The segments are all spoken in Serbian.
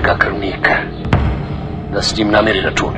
čovjeka krvnika, da s njim nameri račune.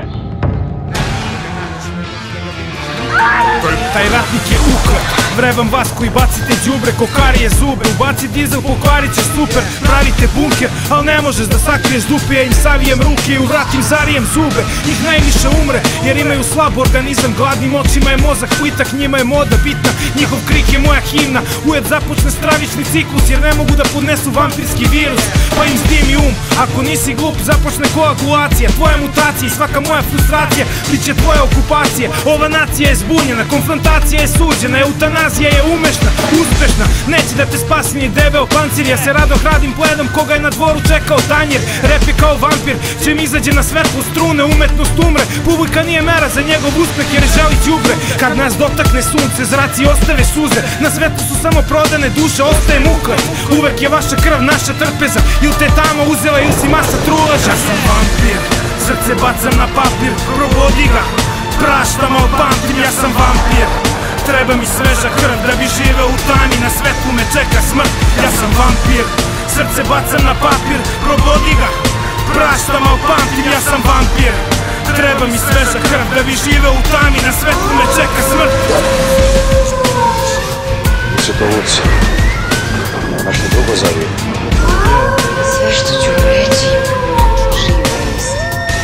Taj ratnik je ukrat, vrebam vas koji bacite đubre, kokarije zube. Ubaci dizel, pokvarit ćeš super, pravite bunker, al ne možeš da sakriješ dupe. Ja im savijem ruke i uvratim zarijem zube. Njih najviše umre, jer imaju slab organizam. Gladnim očima je mozak plitak, njima je moda bitna. Njihov krik je moja himna, ujed započne stravični ciklus, jer ne mogu da podnesu vampirski virus, pa im zdimi um. Ako nisi glup, započne koagulacija. Tvoja mutacija i svaka moja frustracija biće tvoja okupacija. Ova nacija je zbunjena, konfrontacija je suđena, eutanazija je umešna, uspešna. Neće da te spasi ni debeo pancir. Ja se rado hradim pledom koga je na dvoru čekao tanjir. Rep je kao vampir, čim izađe na svetlo strune, umetnost umre. Publika nije mera za njegov uspeh jer želi đubre. Kad nas dotakne sunce, zraci ostave suze. Na svetu su samo prodane duše, ostaje muklet. Uvek je vaša krv naša trpeza, ili te tamo uzela ili si masa truleža. Ja sam vampir, srce bacam na papir, probodi ga, praštam, al pamtim, ja sam vampir. Treba mi sveža krv da bi živeo u tami, na svetlu me čeka smrt. Ja sam vampir, srce bacam na papir, probodi ga, praštam, al pamtim, ja sam vampir. Treba mi sveža krv da bi živeo u tami, na svetlu me čeka smrt. Gdje se to vuci? Nemaš li drugo zavije? Sve što ću reći, živa ist.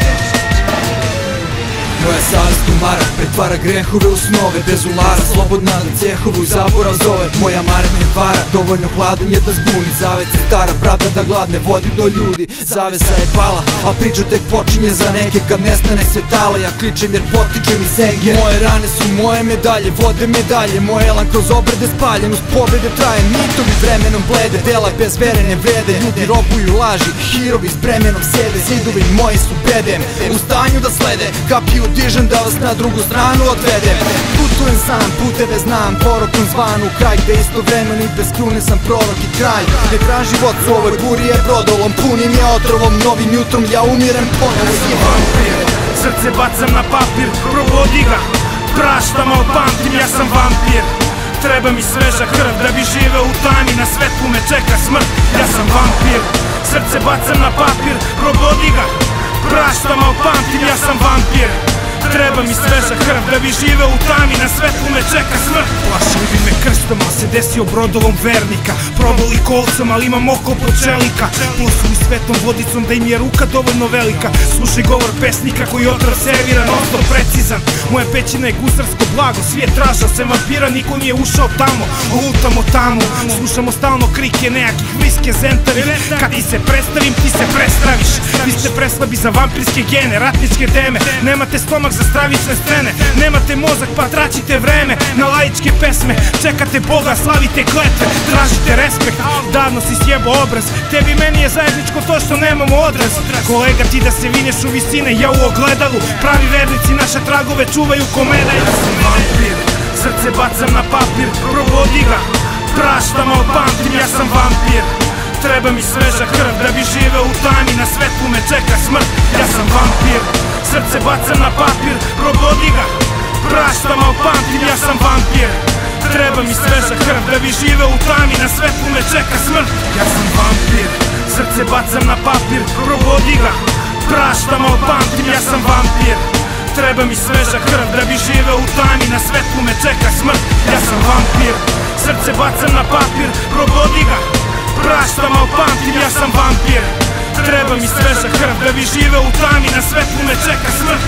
Moja savjest umara, pretvara grehove u snove. Bez ulara, slobodna na cehovu i zaborav zove. Moja mara ne vara, dovoljno hladan je da zbuni. Zavet se stara, pravda da gladne vodi do ljudi. Zavesa je pala, a priča tek počinje za neke. Kad nestane svetala, ja kličem jer potičem iz senge. Moje rane su moje medalje, vode medalje. Moj elan kroz obrede spaljen, uz pobjede traje. Mitovi vremenom blede, dela bez vere ne vrede. Ljudi robuju laži, hirovi s bremenom sede. Zidovi moji su bedem, u stanju da slede. Kapiju dižem da vas na drugu stranu odvedem. Putujem sam, puteve znam, porokom zvanu kraj, gde istovremeno i bez krune sam prorok i kralj. Ne traži život u ovoj buri je brodolom, punim je otrovom, novim jutrom ja umirem ponovo. Ja sam vampir, srce bacam na papir, probodi ga, praštam, al pamtim, ja sam vampir. Treba mi sveža krv da bi živeo u tami, na svetlu me čeka smrt. Ja sam vampir, srce bacam na papir, probodi ga, praštam, al pamtim, ja sam vampir. Treba mi sveža krv da bi živeo u tami, na svetlu me čeka smrt. Plašili bi me krstom, al se desio brodolom vernika. Proboli kolcom, al imam oko pod čelika. Plusuli svetom vodicom da im je ruka dovoljno velika. Slušaj govor pesnika koji otrov servira, non-stop precizan. Moja pećina je gusarsko blago, svijet tražao se vampira, niko nije ušao tamo. Lutamo tamo, slušamo stalno krike nejakih vriske zentavi. Kad ti se predstavim, ti se prestraviš. Vi ste preslabi za vampirske gene, ratničke teme. Nemate stomak za stravične scene, nemate mozak pa traćite vreme na laičke pesme. Čekate Boga, slavite kletve, tražite respekt. Davno si sjebo obraz, tebi meni je zajedničko to što nemamo odraz. Kolega ti da se vinješ u visine, ja u ogledalu. Pravi vernici naše tragove čuvaju ko mene. Ja sam vampir, srce bacam na papir, probodi ga, praštam, al pamtim, ja sam vampir. Treba mi sveža krv da bi živeo u tami, na svetlu me čeka smrt. Ja sam vampir, srce bacam na papir, probodi ga, praštam, al pamtim, ja sam vampir. Treba mi sveža krv da bi živeo u tami, na svetlu me čeka smrt. Ja sam vampir, srce bacam na papir, probodi ga, praštam, al pamtim, ja sam vampir. Treba mi sveža krv da bi živeo u tami, na svetlu me čeka smrt. Ja sam vampir, srce bacam na papir, probodi ga, praštam, al pamtim, ja sam vampir. Treba mi sveža krv da bi živeo u tami, na svetlu me čeka smrt.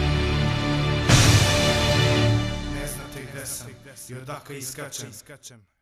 Ne znate gde sam i odakle iskačem.